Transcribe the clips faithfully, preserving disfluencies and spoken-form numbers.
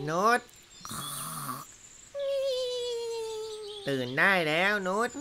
นุชตื่นได้แล้วนุช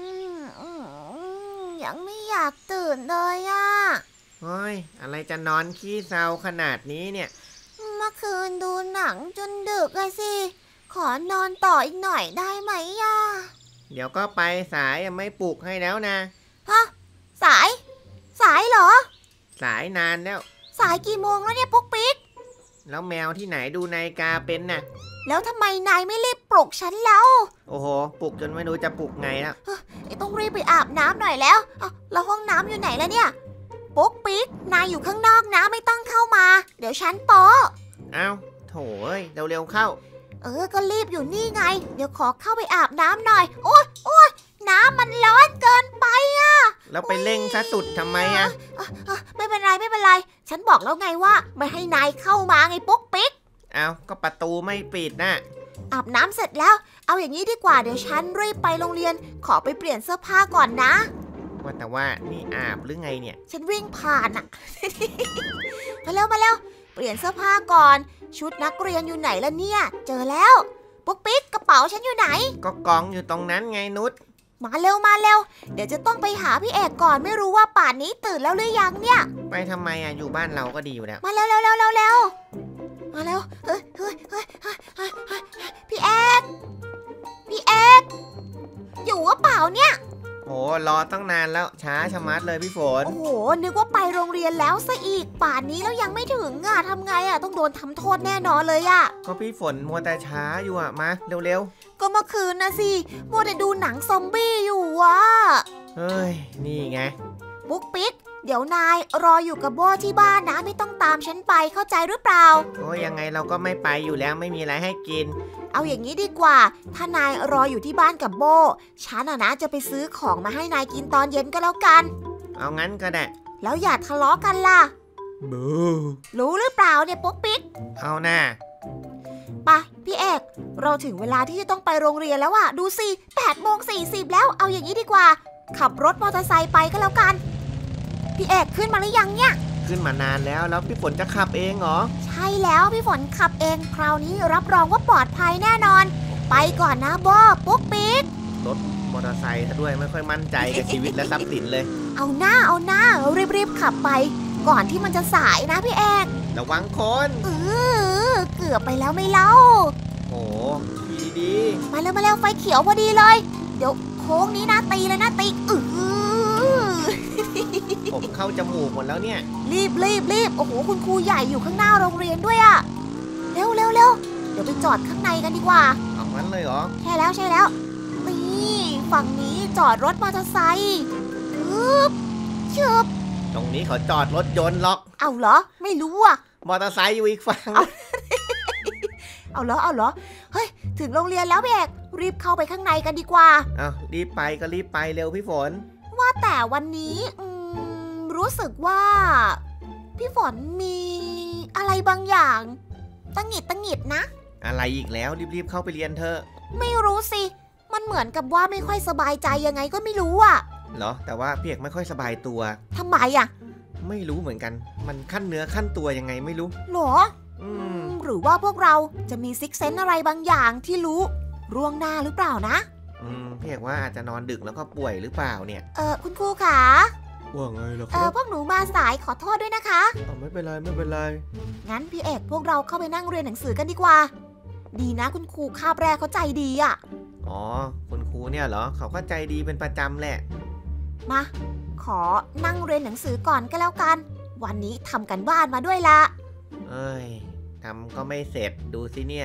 ยังไม่อยากตื่นเลยอ่ะเฮ้ยอะไรจะนอนขี้เศร้าขนาดนี้เนี่ยเมื่อคืนดูหนังจนดึกเลยสิขอนอนต่ออีกหน่อยได้ไหมอ่ะเดี๋ยวก็ไปสายไม่ปลุกให้แล้วนะฮะสายสายเหรอสายนานแล้วสายกี่โมงแล้วเนี่ยปุ๊กปิ๊กแล้วแมวที่ไหนดูนาฬิกาเป็นน่ะแล้วทำไมนายไม่รีบปลุกฉันแล้วโอ้โหปลุกจนไม่รู้จะปลุกไงแล้วต้องรีบไปอาบน้ำหน่อยแล้วแล้วห้องน้ำอยู่ไหนแล้วเนี่ยปุ๊กปิ๊กนายอยู่ข้างนอกนะไม่ต้องเข้ามาเดี๋ยวฉันโป๊ะเอ้าโถ่เอ้ยเร็วๆเข้าเออก็รีบอยู่นี่ไงเดี๋ยวขอเข้าไปอาบน้ำหน่อยโอ๊ยโอ๊ยน้ำมันร้อนเกินไปอ่ะแล้วไปเร่งซะสุดทำไมอ่ะไม่เป็นไรไม่เป็นไรฉันบอกแล้วไงว่าไม่ให้นายเข้ามาไงปุ๊กปิ๊กเอ้าก็ประตูไม่ปิดนะอาบน้ำเสร็จแล้วเอาอย่างนี้ดีกว่าเดี๋ยวฉันรีบไปโรงเรียนขอไปเปลี่ยนเสื้อผ้าก่อนนะว่าแต่ว่านี่อาบหรือไงเนี่ยฉันวิ่งผ่านอ่ะ มาเร็วมาเร็วเปลี่ยนเสื้อผ้าก่อนชุดนักเรียนอยู่ไหนล่ะเนี่ยเจอแล้วปุ๊กปิ๊กกระเป๋าฉันอยู่ไหนก็กองอยู่ตรงนั้นไงนุชมาเร็วมาเร็วเดี๋ยวจะต้องไปหาพี่เอกก่อนไม่รู้ว่าป่านนี้ตื่นแล้วหรือยังเนี่ยไปทำไมอ่ะอยู่บ้านเราก็ดีอยู่แล้วมาเร็วเร็วเร็วเร็วเร็วมาเร็วเฮ้ยเฮ้ยเฮ้ยพี่เอกพี่เอกอยู่ว่าเปล่าเนี่ยโอ้รอตั้งนานแล้วช้าชะมัดเลยพี่ฝนโอ้โหนึกว่าไปโรงเรียนแล้วซะอีกป่านนี้แล้วยังไม่ถึงอ่ะทำไงอ่ะต้องโดนทำโทษแน่นอนเลยอ่ะก็พี่ฝนมัวแต่ช้าอยู่อ่ะมาเร็วๆก็เมื่อคืนนะสิมัวแต่ดูหนังซอมบี้อยู่อ่ะเฮ้ยนี่ไงปุ๊กปิ๊กเดี๋ยวนายรออยู่กับโบที่บ้านนะไม่ต้องตามฉันไปเข้าใจหรือเปล่าโอ้ยังไงเราก็ไม่ไปอยู่แล้วไม่มีอะไรให้กินเอาอย่างนี้ดีกว่าถ้านายรออยู่ที่บ้านกับโบฉันอะนะจะไปซื้อของมาให้นายกินตอนเย็นก็แล้วกันเอางั้นก็ได้แล้วอย่าทะเลาะกันล่ะบูรู้หรือเปล่าเนี่ยปุ๊กปิ๊กเอาหน้าไปพี่เอกเราถึงเวลาที่จะต้องไปโรงเรียนแล้วอะดูสิแปดโมงสี่สิบแล้วเอาอย่างนี้ดีกว่าขับรถมอเตอร์ไซค์ไปก็แล้วกันพี่เอกขึ้นมาหรือยังเนี่ยขึ้นมานานแล้วแล้วพี่ฝนจะขับเองเหรอใช่แล้วพี่ฝนขับเองคราวนี้รับรองว่าปลอดภัยแน่นอนไปก่อนนะโบปุ๊กปิ๊กรถมอเตอร์ไซค์ด้วยไม่ค่อยมั่นใจกับชีวิตและทรัพย์สินเลยเอาหน้าเอาหน้ารีบๆขับไปก่อนที่มันจะสายนะพี่เอกระวังคนเออเกือบไปแล้วไม่เล่าโอ้ดีดีมาเร็วมาเร็วไฟเขียวพอดีเลยเดี๋ยวโค้งนี้นะตีเลยนะตีเออผมเข้าจมูกหมดแล้วเนี่ยรีบรีบรีบโอ้โหคุณครูใหญ่อยู่ข้างหน้าโรงเรียนด้วยอะเร็วเร็วเร็วเดี๋ยวไปจอดข้างในกันดีกว่าเอางั้นเลยเหรอใช่แล้วใช่แล้วนี่ฝั่งนี้จอดรถมอเตอร์ไซค์ปึ๊บชึบตรงนี้เขาจอดรถยนต์ล็อกเอาเหรอไม่รู้อ่ะมอเตอร์ไซค์อยู่อีกฝั่งเอาเหรอเอาเหรอเฮ้ยถึงโรงเรียนแล้วพี่เอกรีบเข้าไปข้างในกันดีกว่าอ้าวรีบไปก็รีบไปเร็วพี่ฝนว่าแต่วันนี้รู้สึกว่าพี่ฝนมีอะไรบางอย่างตังหงิดตังหงิดนะอะไรอีกแล้วรีบๆเข้าไปเรียนเถอะไม่รู้สิมันเหมือนกับว่าไม่ค่อยสบายใจยังไงก็ไม่รู้อ่ะเหรอแต่ว่าพี่เอกไม่ค่อยสบายตัวทำไมอ่ะไม่รู้เหมือนกันมันขั้นเนื้อขั้นตัวยังไงไม่รู้หรออืมหรือว่าพวกเราจะมีซิกเซนส์อะไรบางอย่างที่รู้ล่วงหน้าหรือเปล่านะอืมพี่เอกว่าอาจจะนอนดึกแล้วก็ป่วยหรือเปล่าเนี่ยเออคุณครูขาว่าไงล่ะครับเออพวกหนูมาสายขอโทษด้วยนะคะอ๋อไม่เป็นไรไม่เป็นไรงั้นพี่เอกพวกเราเข้าไปนั่งเรียนหนังสือกันดีกว่าดีนะคุณครูคาบแรกเขาใจดีอ่ะอ๋อคุณครูเนี่ยเหรอเขาก็ใจดีเป็นประจำแหละมาขอนั่งเรียนหนังสือก่อนก็แล้วกันวันนี้ทำกันบ้านมาด้วยละเอ้ยทำก็ไม่เสร็จดูสิเนี่ย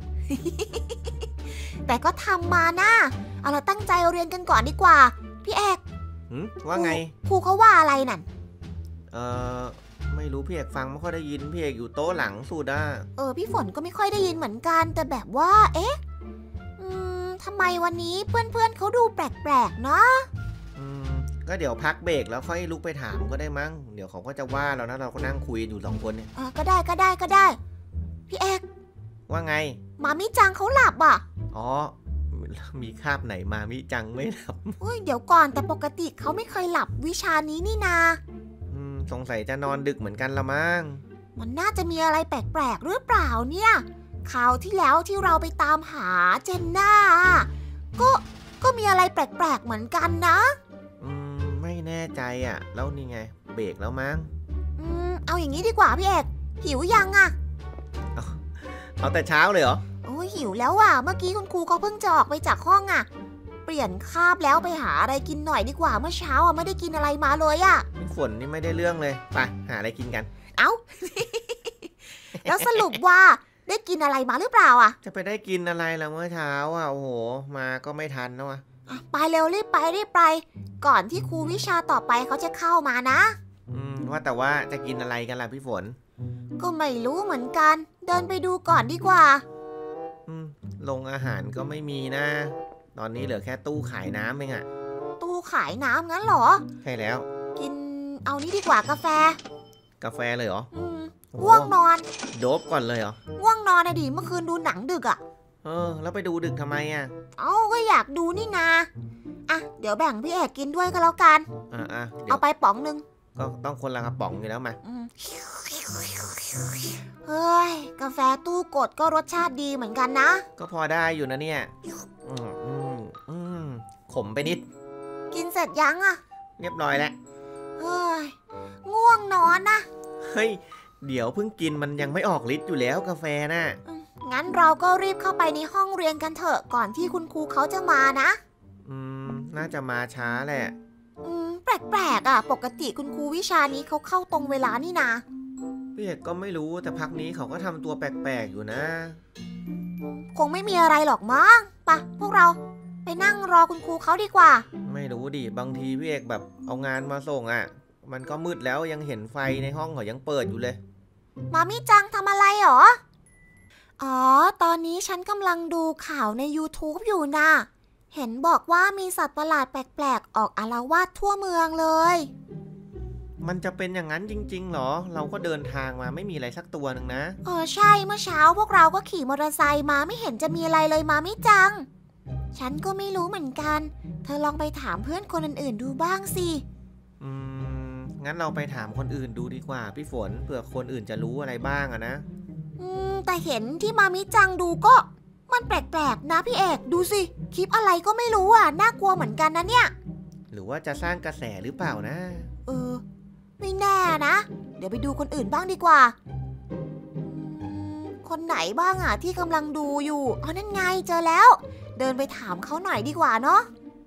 แต่ก็ทำมานะเอาเราตั้งใจเรียนกันก่อนดีกว่าพี่เอกว่าไงครูเขาว่าอะไรนั่นเออไม่รู้พี่เอกฟังไม่ค่อยได้ยินพี่เอกอยู่โต๊ะหลังสุดอ่ะเออพี่ฝนก็ไม่ค่อยได้ยินเหมือนกันแต่แบบว่าเอ๊ะอืมทำไมวันนี้เพื่อนๆเขาดูแปลกๆเนาะอืมก็เดี๋ยวพักเบรกแล้วค่อยลุกไปถามก็ได้มั้งเดี๋ยวเขาก็จะว่าเรานะเราก็นั่งคุยอยู่สองคนเนี่ยเออก็ได้ก็ได้ก็ได้พี่เอกว่าไงมามิจังเขาหลับอ่ะอ๋อมีคาบไหนมามิจังไม่หลับเฮ้ยเดี๋ยวก่อนแต่ปกติเขาไม่เคยหลับวิชานี้นี่นาอืมสงสัยจะนอนดึกเหมือนกันละมั้งมันน่าจะมีอะไรแปลกๆหรือเปล่าเนี่ยคราวที่แล้วที่เราไปตามหาเจนน่าก็ก็มีอะไรแปลกๆเหมือนกันนะอืมไม่แน่ใจอ่ะแล้วนี่ไงเบรกแล้วมั้งอืมเอาอย่างนี้ดีกว่าพี่เอกหิวยังอะเอาเอาแต่เช้าเลยเหรอโอ้ยหิวแล้วอ่ะเมื่อกี้คุณครูเขาเพิ่งจะออกไปจากห้องอะเปลี่ยนคาบแล้วไปหาอะไรกินหน่อยดีกว่าเมื่อเช้าอ่ะไม่ได้กินอะไรมาเลยอะพี่ฝนนี่ไม่ได้เรื่องเลยไปหาอะไรกินกันเอ้า แล้วสรุปว่าได้กินอะไรมาหรือเปล่าอะจะไปได้กินอะไรแล้วเมื่อเช้าอ่ะโอ้โหมาก็ไม่ทันแล้วอ่ะอ่ะไปเร็วรีบไปรีบไป ก่อนที่ครูวิชาต่อไปเขาจะเข้ามานะอืมว่าแต่ว่าจะกินอะไรกันล่ะพี่ฝนก็ไม่รู้เหมือนกัน เดินไปดูก่อนดีกว่าอืมโรงอาหารก็ไม่มีนะ ตอนนี้เหลือแค่ตู้ขายน้ำเองอ่ะตู้ขายน้ำงั้นเหรอใช่แล้วกินเอานี่ดีกว่ากาแฟกาแฟเลยเหรออืมโอ้โหง่วงนอนโดบก่อนเลยเหรอง่วงนอนอะดิเมื่อคืนดูหนังดึกอะเออแล้วไปดูดึกทำไมอ่ะเอ้าก็อยากดูนี่นาอ่ะเดี๋ยวแบ่งพี่เอกกินด้วยก็แล้วกันอ่าอ่ะเดี๋ยเอาวไปป๋องหนึงก็ต้องคนละกระป๋องอยู่แล้วมาอืมเฮ้ยกาแฟตู้กดก็รสชาติดีเหมือนกันนะก็พอได้อยู่นะเนี่ยอืมอืมอืมขมไปนิดกินเสร็จยังอะเรียบร้อยแล้วเฮ้ยง่วงนอนนะเฮ้ยเดี๋ยวเพิ่งกินมันยังไม่ออกฤทธิ์อยู่แล้วกาแฟน่ะอืมงั้นเราก็รีบเข้าไปในห้องเรียนกันเถอะก่อนที่คุณครูเขาจะมานะอืมน่าจะมาช้าแหละอืมแปลกๆอ่ะปกติคุณครูวิชานี้เขาเข้าตรงเวลานี่นาพี่เอกก็ไม่รู้แต่พักนี้เขาก็ทำตัวแปลกๆอยู่นะคงไม่มีอะไรหรอกมั้งไปะพวกเราไปนั่งรอคุณครูเขาดีกว่าไม่รู้ดิบางทีพี่เอกแบบเอางานมาส่งอ่ะ มันก็มืดแล้วยังเห็นไฟในห้องเขายังเปิดอยู่เลยมามิจังทำอะไรหรอ อ๋อ ตอนนี้ฉันกำลังดูข่าวใน YouTube อยู่นะเห็นบอกว่ามีสัตว์ประหลาดแปลกๆออกอาละวาดทั่วเมืองเลยมันจะเป็นอย่างนั้นจริงๆหรอ เราก็เดินทางมาไม่มีอะไรสักตัวหนึ่งนะเออใช่เมื่อเช้าพวกเราก็ขี่มอเตอร์ไซค์มาไม่เห็นจะมีอะไรเลยมามิจัง ฉันก็ไม่รู้เหมือนกัน เธอลองไปถามเพื่อนคนอื่นๆดูบ้างสิอืมงั้นเราไปถามคนอื่นดูดีกว่าพี่ฝนเผื่อคนอื่นจะรู้อะไรบ้างอะนะอืมแต่เห็นที่มามิจังดูก็มันแปลกๆนะพี่เอกดูสิคลิปอะไรก็ไม่รู้อ่ะน่ากลัวเหมือนกันนะเนี่ยหรือว่าจะสร้างกระแสหรือเปล่านะเออไม่แน่นะ เดี๋ยวไปดูคนอื่นบ้างดีกว่าอืมคนไหนบ้างอ่ะที่กำลังดูอยู่อ๋อนั่นไงเจอแล้ว เดินไปถามเขาหน่อยดีกว่าเนาะ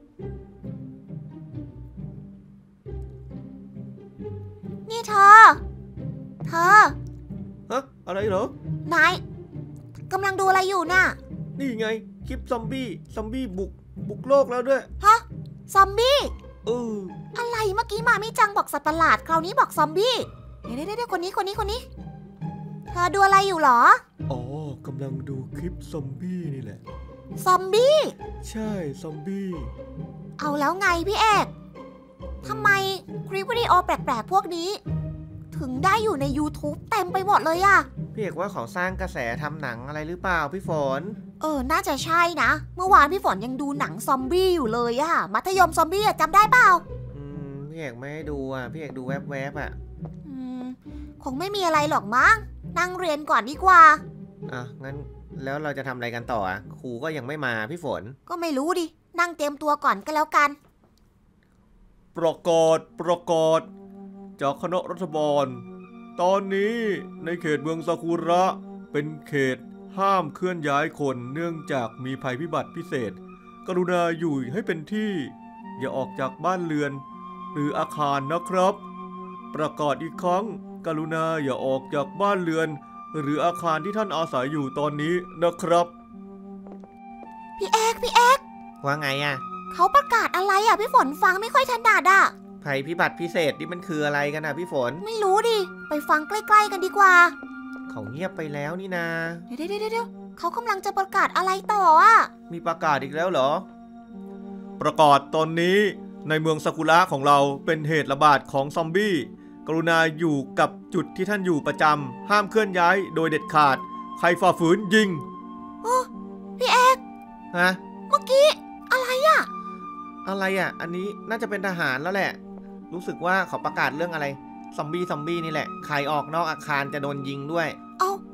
นี่เธอ เธอฮะอะไรเหรอนายกำลังดูอะไรอยู่น่ะนี่ไงคลิปซอมบี้ซอมบี้บุกบุกโลกแล้วด้วยฮะซอมบี้เอออะไรเมื่อกี้มามิจังบอกสัตว์ประหลาดคราวนี้บอกซอมบี้เดี๋ยวเดี๋ยวคนนี้คนนี้คนนี้เธอดูอะไรอยู่หรออ๋อกำลังดูคลิปซอมบี้นี่แหละซอมบี้ใช่ซอมบี้เอาแล้วไงพี่เอกทำไมคลิปวิดีโอแปลกๆพวกนี้ ถึงได้อยู่ใน YouTube เต็มไปหมดเลยอะพี่เอกว่าเขาสร้างกระแสทำหนังอะไรหรือเปล่าพี่ฝนเออน่าจะใช่นะ เมื่อวานพี่ฝนยังดูหนังซอมบี้อยู่เลยอะมัธยมซอมบี้อะจำได้เปล่าอืมพี่เอกไม่ให้ดูอ่ะพี่เอกดูแวบๆอ่ะอืมคงไม่มีอะไรหรอกมั้งนั่งเรียนก่อนดีกว่าอ่ะงั้นแล้วเราจะทำอะไรกันต่ออ่ะครูก็ยังไม่มาพี่ฝนก็ไม่รู้ดินั่งเตรียมตัวก่อนก็แล้วกันประกาศประกาศจากคณะรัฐบาลตอนนี้ในเขตเมืองซากุระเป็นเขตห้ามเคลื่อนย้ายคนเนื่องจากมีภัยพิบัติพิเศษ กรุณาอยู่ให้เป็นที่อย่าออกจากบ้านเรือนหรืออาคารนะครับ ประกาศอีกครั้งกรุณาอย่าออกจากบ้านเรือนหรืออาคารที่ท่านอาศัยอยู่ตอนนี้นะครับพี่เอกพี่เอกว่าไงอ่ะเขาประกาศอะไรอ่ะพี่ฝนฟังไม่ค่อยถนัดอ่ะภัยพิบัติพิเศษนี่มันคืออะไรกันอ่ะพี่ฝนไม่รู้ดิ ไปฟังใกล้ๆกันดีกว่าเขาเงียบไปแล้วนี่นาเดี๋ยวเดี๋ยวเดี๋ยวเขากำลังจะประกาศอะไรต่ออ่ะมีประกาศอีกแล้วเหรอ ประกาศตอนนี้ในเมืองซากุระของเราเป็นเหตุระบาดของซอมบี้กรุณาอยู่กับจุดที่ท่านอยู่ประจำห้ามเคลื่อนย้ายโดยเด็ดขาดใครฝ่าฝืนยิงโอ้พี่เอกฮะเมื่อกี้อะไรอ่ะอะไรอ่ะ อันนี้น่าจะเป็นทหารแล้วแหละ รู้สึกว่าเขาประกาศเรื่องอะไรซอมบี้ซอมบี้นี่แหละใครออกนอกอาคารจะโดนยิงด้วยเอา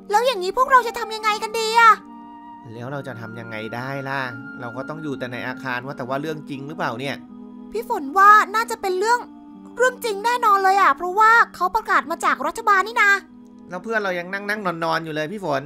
แล้วอย่างนี้พวกเราจะทำยังไงกันดีอะแล้วเราจะทำยังไงได้ล่ะเราก็ต้องอยู่แต่ในอาคารว่าแต่ว่าเรื่องจริงหรือเปล่าเนี่ยพี่ฝนว่าน่าจะเป็นเรื่องเรื่องจริงแน่นอนเลยอะเพราะว่าเขาประกาศมาจากรัฐบาลนี่นะแล้วเพื่อนเรายังนั่งนั่งนอนนอนอยู่เลยพี่ฝน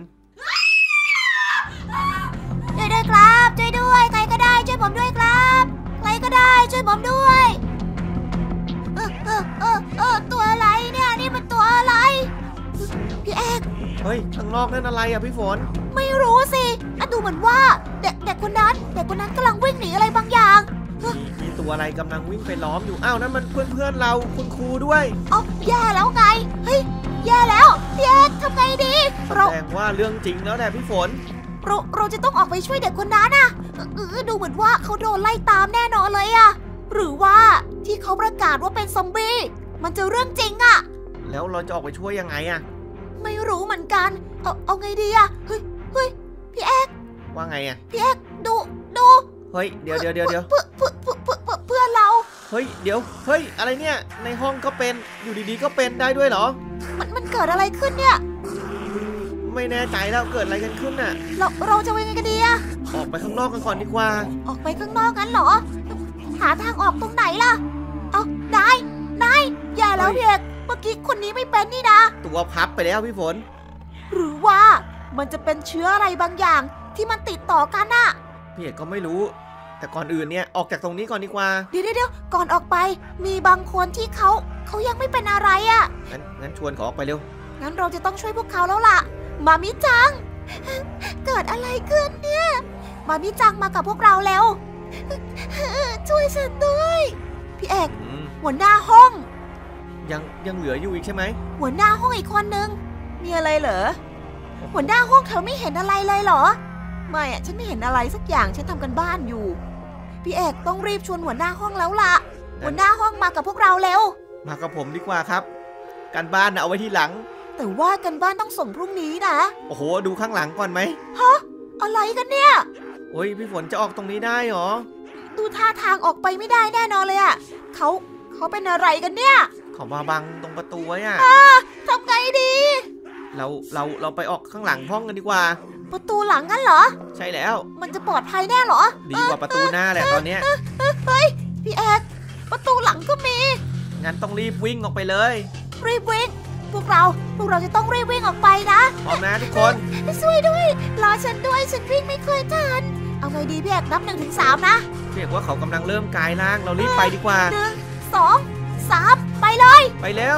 ช่วยด้วยครับช่วยด้วยใครก็ได้ช่วยผมด้วยครับใครก็ได้ช่วยผมด้วยเออเออเออเออตัวอะไรเนี่ยนี่มันตัวอะไรพี่เอกเฮ้ยข้างนอกนั่นอะไรอะพี่ฝนไม่รู้สิอ่ะดูเหมือนว่าเด็กเด็กคนนั้นเด็กคนนั้นกำลังวิ่งหนีอะไรบางอย่างมีตัวอะไรกำลังวิ่งไปล้อมอยู่อ้าวนั่นมันเพื่อนเพื่อนเราคุณครูด้วยอ๋อแย่แล้วไงเฮ้ยแย่แล้วพี่เอกทำไงดีแสดงว่าเรื่องจริงแล้วแหละพี่ฝนเราเราจะต้องออกไปช่วยเด็กคนนั้นอะเออดูเหมือนว่าเขาโดนไล่ตามแน่นอนเลยอะหรือว่าที่เขาประกาศว่าเป็นซอมบี้มันจะเรื่องจริงอะแล้วเราจะออกไปช่วยยังไงอะไม่รู้เหมือนกันเอาเอาไงดีอะเฮ้ยเฮ้ยพี่เอกว่าไงอะพี่เอกดูดูเฮ้ยเดี๋ยวเดี๋ยวเดี๋ยวเดี๋ยวเพื่อเพื่อเพื่อเพื่อเพื่อเราเฮ้ยเดี๋ยวเฮ้ยอะไรเนี่ยในห้องก็เป็นอยู่ดีๆก็เป็นได้ด้วยเหรอมันมันเกิดอะไรขึ้นเนี่ยไม่แน่ใจแล้วเกิดอะไรกันขึ้นน่ะเราเราจะยังไงกันดีอะออกไปข้างนอกกันก่อนดีกว่าออกไปข้างนอกกันเหรอหาทางออกตรงไหนล่ะเอานายนายอย่าแล้วพี่เอกเมื่อกี้คนนี้ไม่เป็นนี่นะตัวพับไปแล้วพี่ฝนหรือว่ามันจะเป็นเชื้ออะไรบางอย่างที่มันติดต่อกันน่ะพี่เอกก็ไม่รู้แต่ก่อนอื่นเนี่ยออกจากตรงนี้ก่อนดีกว่าเดี๋ยวเดี๋ยวก่อนออกไปมีบางคนที่เขาเขายังไม่เป็นอะไรอ่ะงั้นงั้นชวนเขาออกไปเร็วงั้นเราจะต้องช่วยพวกเขาแล้วล่ะมามิจังเกิดอะไรขึ้นเนี่ยมามิจังมากับพวกเราแล้วช่วยฉันด้วยพี่เอกหัวหน้าห้องยังยังเหลืออยู่อีกใช่ไหมหัวหน้าห้องอีกคนนึงมีอะไรเหรอหัวหน้าห้องเธอไม่เห็นอะไรเลยเหรอไม่อะฉันไม่เห็นอะไรสักอย่างฉันทำกันบ้านอยู่พี่เอกต้องรีบชวนหัวหน้าห้องแล้วล่ะหัวหน้าห้องมากับพวกเราเร็วมากับผมดีกว่าครับการบ้านนะเอาไว้ที่หลังแต่ว่ากันบ้านต้องส่งพรุ่งนี้นะโอ้โหดูข้างหลังก่อนไหมฮะอะไรกันเนี่ยโอ้ยพี่ฝนจะออกตรงนี้ได้หรอดูท่าทางออกไปไม่ได้แน่นอนเลยอ่ะเขาเขาเป็นอะไรกันเนี่ยเขามาบังตรงประตูไว้อ่ะทำไงดีเราเราเราไปออกข้างหลังห้องกันดีกว่าประตูหลังงั้นเหรอใช่แล้วมันจะปลอดภัยแน่เหรอดีกว่าประตูหน้าแหละตอนเนี้ยเฮ้ยพี่เอกประตูหลังก็มีงั้นต้องรีบวิ่งออกไปเลยรีบวิ่งพวกเราพวกเราจะต้องรีบวิ่งออกไปนะพร้อมนะทุกคนช่วยด้วยรอฉันด้วยฉันวิ่งไม่เคยทันเอาไงดีพี่เอกนับหนึ่งถึงสามนะพี่เอกว่าเขากำลังเริ่มกลายร่างเรารีบไปดีกว่าหนึ่งสองสามไปเลยไปแล้ว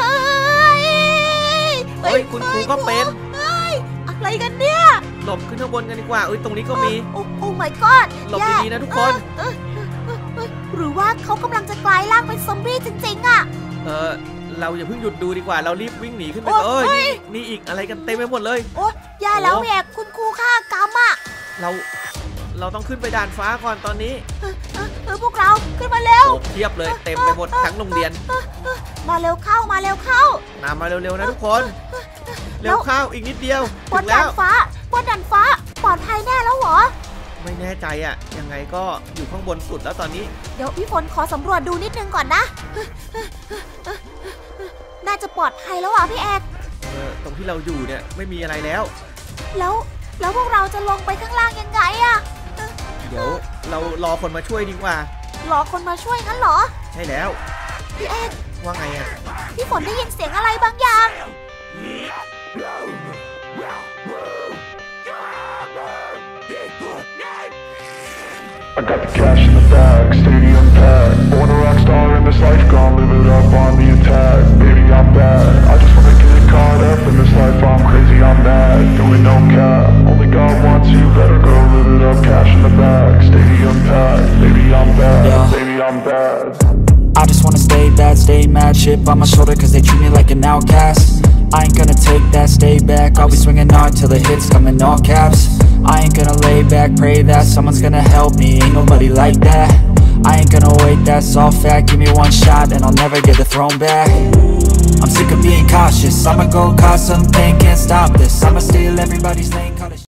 เฮ้ยคุณครูก็เป็นอะไรกันเนี่ยหลบขึ้นข้างบนกันดีกว่าเอ้ยตรงนี้ก็มีโอ้โอ้ my god หลบดีๆนะทุกคนหรือว่าเขากำลังจะกลายร่างเป็นซอมบี้จริงๆอ่ะเออเราอย่าเพิ่งหยุดดูดีกว่าเรารีบวิ่งหนีขึ้นไปเอ้ยนี่อีกอะไรกันเต็มไปหมดเลยโอ้ย่าแล้วแอกคุณครูฆ่ากรรมอ่ะเราเราต้องขึ้นไปด่านฟ้าก่อนตอนนี้เออพวกเราขึ้นมาเร็วเทียบเลยเต็มไปหมดทั้งโรงเรียนมาเร็วเข้ามาเร็วเข้าตามมาเร็วๆนะทุกคนเร็วเข้าอีกนิดเดียวบนด่านฟ้าบนด่านฟ้าปลอดภัยแน่แล้วเหรอไม่แน่ใจอ่ะยังไงก็อยู่ข้างบนสุดแล้วตอนนี้เดี๋ยวพี่ฝนขอสำรวจดูนิดนึงก่อนนะน่าจะปลอดภัยแล้วอ่ะพี่แอกเออตรงที่เราอยู่เนี่ยไม่มีอะไรแล้วแล้วแล้วพวกเราจะลงไปข้างล่างยังไงอ่ะเดี๋ยวเรารอคนมาช่วยดีกว่ารอคนมาช่วยงั้นเหรอใช่แล้วพี่เอกว่าไงอ่ะพี่ฝนได้ยินเสียงอะไรบางอย่าง I got the cash in the bag, stadium packed. Born a rock star in this life, gonna live it up on the attack. Baby, I'm bad, I just wanna get caught up in this life. I'm crazy, I'm mad, doing no cap. Only God wants you, better go live it up. Cash in the bag, stadium packed. Baby, I'm bad, yeah. Baby, I'm bad. I just wanna stay bad, stay mad. Chip on my shoulder cause they treat me like an outcast. I ain't gonna take that, stay back. I'll be swinging hard till the hits come in all caps. I ain't gonna lay back, pray that someone's gonna help me. Ain't nobody like that. I ain't gonna wait, that's all fact. Give me one shot and I'll never get the throne back. I'm sick of being cautious. I'ma go cause some pain, can't stop this. I'ma steal everybody's lane.